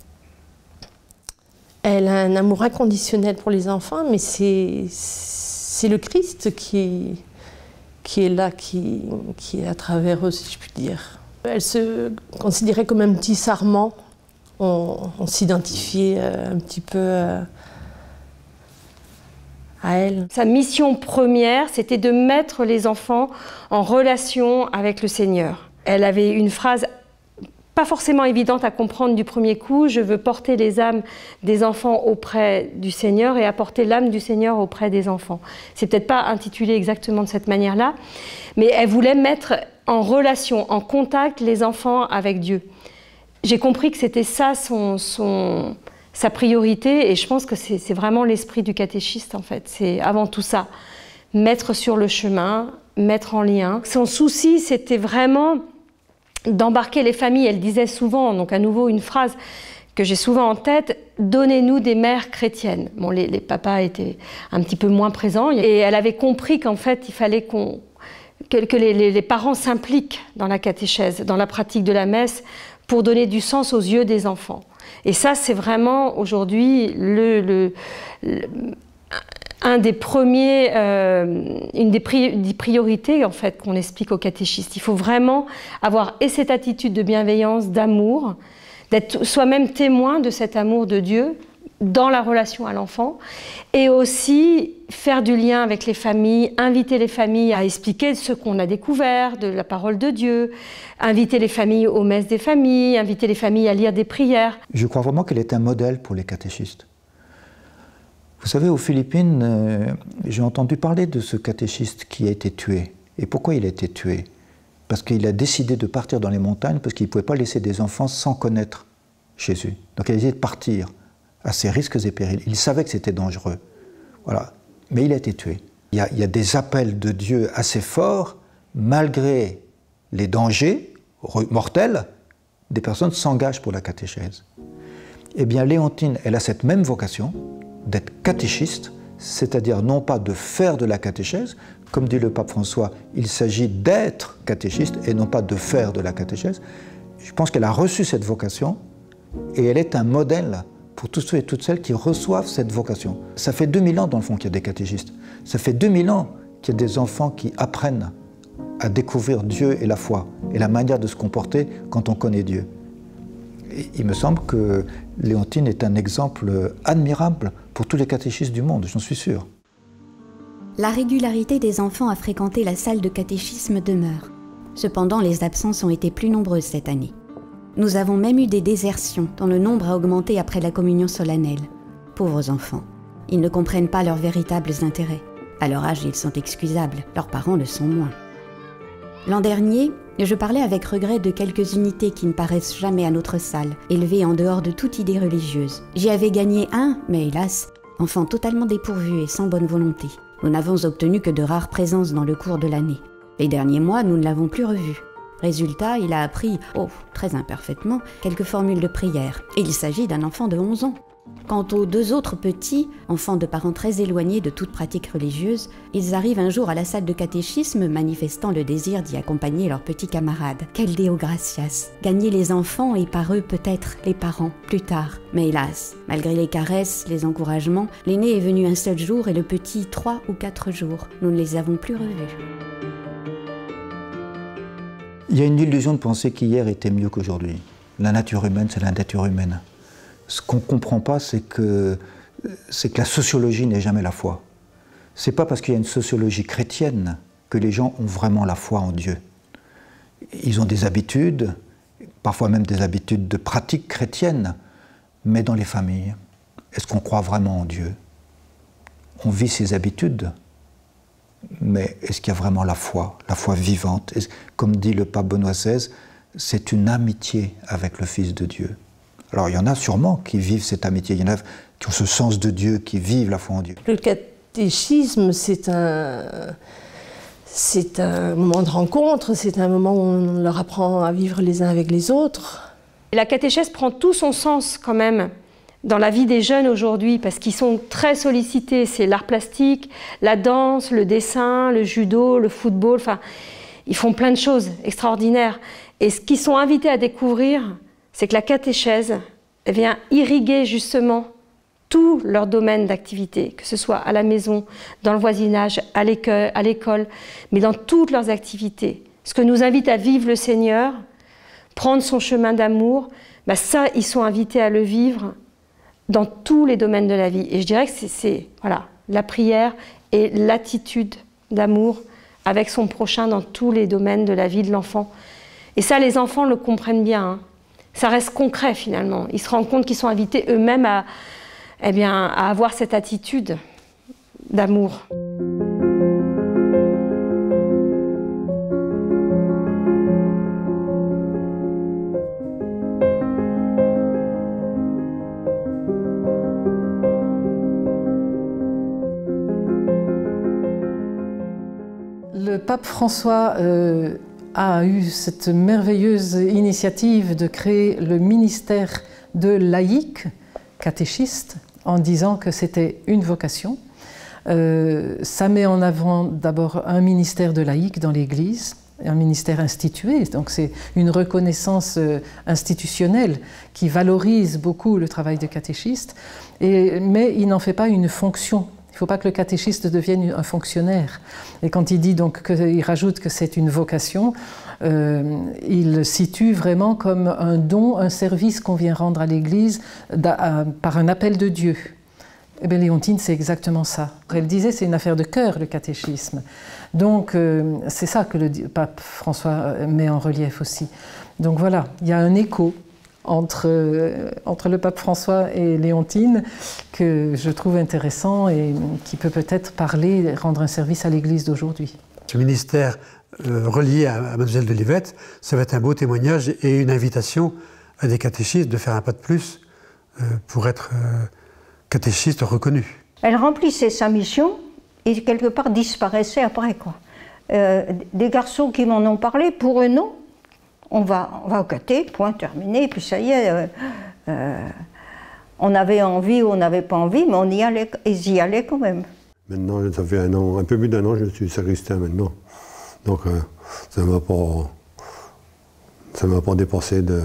elle a un amour inconditionnel pour les enfants, mais c'est, c'est le Christ qui, qui est là, qui, qui est à travers eux, si je puis dire. Elle se considérait comme un petit sarment. On, on s'identifiait un petit peu euh, à elle. Sa mission première, c'était de mettre les enfants en relation avec le Seigneur. Elle avait une phrase pas forcément évidente à comprendre du premier coup. Je veux porter les âmes des enfants auprès du Seigneur et apporter l'âme du Seigneur auprès des enfants. C'est peut-être pas intitulé exactement de cette manière-là, mais elle voulait mettre en relation, en contact les enfants avec Dieu. J'ai compris que c'était ça son, son, sa priorité, et je pense que c'est vraiment l'esprit du catéchiste en fait. C'est avant tout ça, mettre sur le chemin, mettre en lien. Son souci, c'était vraiment d'embarquer les familles. Elle disait souvent, donc à nouveau une phrase que j'ai souvent en tête, « Donnez-nous des mères chrétiennes ». Bon, les, les papas étaient un petit peu moins présents, et elle avait compris qu'en fait, il fallait qu'on, que, que les, les, les parents s'impliquent dans la catéchèse, dans la pratique de la messe, pour donner du sens aux yeux des enfants. Et ça, c'est vraiment aujourd'hui le, le, le, un des premiers, euh, une des, pri des priorités en fait qu'on explique aux catéchistes. Il faut vraiment avoir et cette attitude de bienveillance, d'amour, d'être soi-même témoin de cet amour de Dieu dans la relation à l'enfant, et aussi faire du lien avec les familles, inviter les familles à expliquer ce qu'on a découvert de la parole de Dieu, inviter les familles aux messes des familles, inviter les familles à lire des prières. Je crois vraiment qu'elle est un modèle pour les catéchistes. Vous savez, aux Philippines, euh, j'ai entendu parler de ce catéchiste qui a été tué. Et pourquoi il a été tué? Parce qu'il a décidé de partir dans les montagnes, parce qu'il ne pouvait pas laisser des enfants sans connaître Jésus. Donc il a décidé de partir à ses risques et périls. Il savait que c'était dangereux. Voilà. Mais il a été tué. Il y a, il y a des appels de Dieu assez forts, malgré les dangers mortels, des personnes s'engagent pour la catéchèse. Eh bien, Léontine, elle a cette même vocation d'être catéchiste, c'est-à-dire non pas de faire de la catéchèse, comme dit le pape François, il s'agit d'être catéchiste et non pas de faire de la catéchèse. Je pense qu'elle a reçu cette vocation et elle est un modèle pour tous ceux et toutes celles qui reçoivent cette vocation. Ça fait deux mille ans, dans le fond, qu'il y a des catéchistes. Ça fait deux mille ans qu'il y a des enfants qui apprennent à découvrir Dieu et la foi, et la manière de se comporter quand on connaît Dieu. Et il me semble que Léontine est un exemple admirable pour tous les catéchistes du monde, j'en suis sûr. La régularité des enfants à fréquenter la salle de catéchisme demeure. Cependant, les absences ont été plus nombreuses cette année. Nous avons même eu des désertions, dont le nombre a augmenté après la communion solennelle. Pauvres enfants, ils ne comprennent pas leurs véritables intérêts. À leur âge, ils sont excusables, leurs parents le sont moins. L'an dernier, je parlais avec regret de quelques unités qui ne paraissent jamais à notre salle, élevées en dehors de toute idée religieuse. J'y avais gagné un, mais hélas, enfant totalement dépourvu et sans bonne volonté. Nous n'avons obtenu que de rares présences dans le cours de l'année. Les derniers mois, nous ne l'avons plus revu. Résultat, il a appris, oh, très imparfaitement, quelques formules de prière. Et il s'agit d'un enfant de onze ans. Quant aux deux autres petits, enfants de parents très éloignés de toute pratique religieuse, ils arrivent un jour à la salle de catéchisme manifestant le désir d'y accompagner leurs petits camarades. Quel Deo gratias! Gagner les enfants et par eux peut-être les parents, plus tard. Mais hélas, malgré les caresses, les encouragements, l'aîné est venu un seul jour et le petit trois ou quatre jours. Nous ne les avons plus revus. Il y a une illusion de penser qu'hier était mieux qu'aujourd'hui. La nature humaine, c'est la nature humaine. Ce qu'on ne comprend pas, c'est que, c'est que la sociologie n'est jamais la foi. Ce n'est pas parce qu'il y a une sociologie chrétienne que les gens ont vraiment la foi en Dieu. Ils ont des habitudes, parfois même des habitudes de pratique chrétienne, mais dans les familles, est-ce qu'on croit vraiment en Dieu? On vit ses habitudes, mais est-ce qu'il y a vraiment la foi, la foi vivante? Comme dit le pape Benoît seize, c'est une amitié avec le Fils de Dieu. Alors il y en a sûrement qui vivent cette amitié, il y en a qui ont ce sens de Dieu, qui vivent la foi en Dieu. Le catéchisme, c'est un, c'est un moment de rencontre, c'est un moment où on leur apprend à vivre les uns avec les autres. La catéchèse prend tout son sens quand même dans la vie des jeunes aujourd'hui, parce qu'ils sont très sollicités. C'est l'art plastique, la danse, le dessin, le judo, le football, enfin, ils font plein de choses extraordinaires. Et ce qu'ils sont invités à découvrir, c'est que la catéchèse vient irriguer justement tout leur domaine d'activité, que ce soit à la maison, dans le voisinage, à l'école, mais dans toutes leurs activités. Ce que nous invite à vivre le Seigneur, prendre son chemin d'amour, bah ça, ils sont invités à le vivre dans tous les domaines de la vie. Et je dirais que c'est voilà, la prière et l'attitude d'amour avec son prochain dans tous les domaines de la vie de l'enfant. Et ça, les enfants le comprennent bien. Hein. Ça reste concret finalement. Ils se rendent compte qu'ils sont invités eux-mêmes à, eh bien, à avoir cette attitude d'amour. Le pape François euh, a eu cette merveilleuse initiative de créer le ministère de laïcs, catéchistes, en disant que c'était une vocation. Euh, ça met en avant d'abord un ministère de laïcs dans l'Église, un ministère institué, donc c'est une reconnaissance institutionnelle qui valorise beaucoup le travail de catéchiste, et, mais il n'en fait pas une fonction. Il ne faut pas que le catéchiste devienne un fonctionnaire. Et quand il dit donc qu'il rajoute que c'est une vocation, euh, il situe vraiment comme un don, un service qu'on vient rendre à l'Église par un appel de Dieu. Eh bien, Léontine, c'est exactement ça. Elle disait, c'est une affaire de cœur, le catéchisme. Donc, euh, c'est ça que le pape François met en relief aussi. Donc voilà, il y a un écho entre, euh, entre le pape François et Léontine que je trouve intéressant et qui peut peut-être parler, rendre un service à l'Église d'aujourd'hui. Ce ministère euh, relié à, à Mademoiselle de Livette, ça va être un beau témoignage et une invitation à des catéchistes de faire un pas de plus euh, pour être euh, catéchiste reconnu. Elle remplissait sa mission et quelque part disparaissait après, quoi. Euh, des garçons qui m'en ont parlé, pour eux non. On va, on va au caté, point terminé, puis ça y est. Euh, euh, on avait envie ou on n'avait pas envie, mais on y allait, ils y allaient quand même. Maintenant, ça fait un an, un peu plus d'un an, je suis sacristain maintenant. Donc euh, ça ne m'a pas, ça m'a pas dépassé de...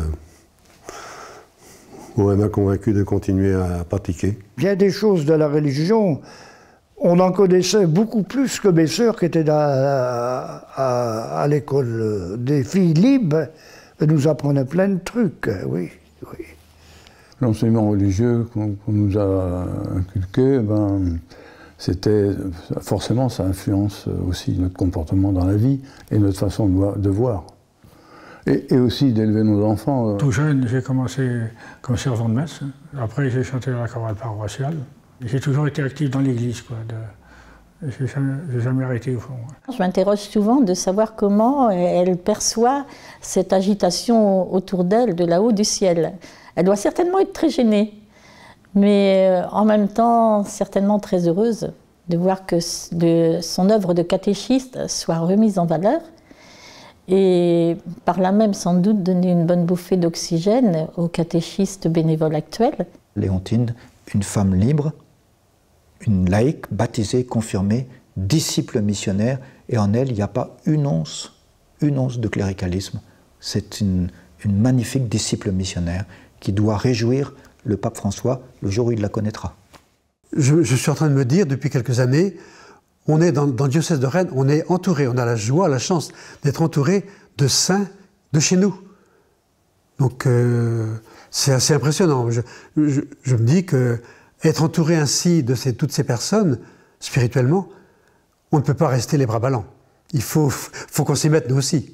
Ou elle m'a convaincu de continuer à pratiquer. Bien des choses de la religion, on en connaissait beaucoup plus que mes sœurs qui étaient à, à, à l'école des filles libres. Elles nous apprenaient plein de trucs, oui. oui. L'enseignement religieux qu'on qu'on nous a inculqué, ben, c'était forcément, ça influence aussi notre comportement dans la vie et notre façon de, de voir. Et, et aussi d'élever nos enfants. Euh... Tout jeune, j'ai commencé comme servant de messe. Après, j'ai chanté à la chorale paroissiale. J'ai toujours été actif dans l'église, quoi. De... J'ai jamais, jamais arrêté au fond. Je m'interroge souvent de savoir comment elle perçoit cette agitation autour d'elle, de là-haut du ciel. Elle doit certainement être très gênée, mais en même temps certainement très heureuse de voir que de, son œuvre de catéchiste soit remise en valeur et par là même sans doute donner une bonne bouffée d'oxygène aux catéchistes bénévoles actuels. Léontine, une femme libre, une laïque, baptisée, confirmée, disciple missionnaire, et en elle, il n'y a pas une once, une once de cléricalisme. C'est une, une magnifique disciple missionnaire qui doit réjouir le pape François le jour où il la connaîtra. Je, je suis en train de me dire, depuis quelques années, on est dans, dans le diocèse de Rennes, on est entouré, on a la joie, la chance d'être entouré de saints de chez nous. Donc euh, c'est assez impressionnant. Je, je, je me dis que être entouré ainsi de ces, toutes ces personnes, spirituellement, on ne peut pas rester les bras ballants. Il faut, faut qu'on s'y mette nous aussi.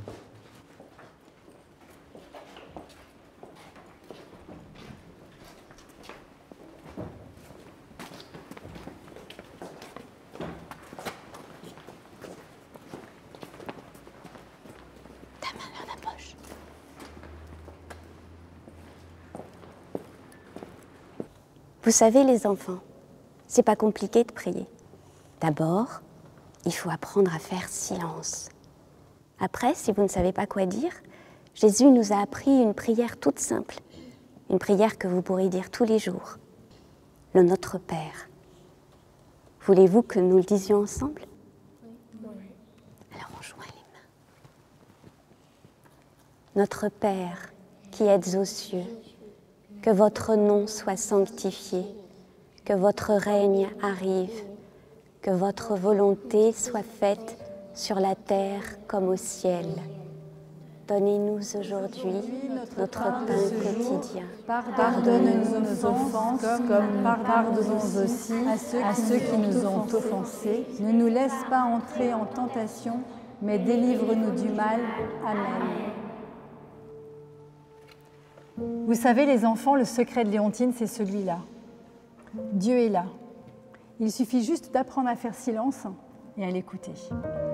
Vous savez, les enfants, c'est pas compliqué de prier. D'abord, il faut apprendre à faire silence. Après, si vous ne savez pas quoi dire, Jésus nous a appris une prière toute simple. Une prière que vous pourrez dire tous les jours. Le Notre Père. Voulez-vous que nous le disions ensemble? Alors on joint les mains. Notre Père, qui êtes aux cieux, que votre nom soit sanctifié, que votre règne arrive, que votre volonté soit faite sur la terre comme au ciel. Donnez-nous aujourd'hui notre pain quotidien. Pardonne-nous nos offenses comme pardonnons aussi à ceux qui nous ont offensés. Ne nous laisse pas entrer en tentation, mais délivre-nous du mal. Amen. Vous savez, les enfants, le secret de Léontine, c'est celui-là. Dieu est là. Il suffit juste d'apprendre à faire silence et à l'écouter.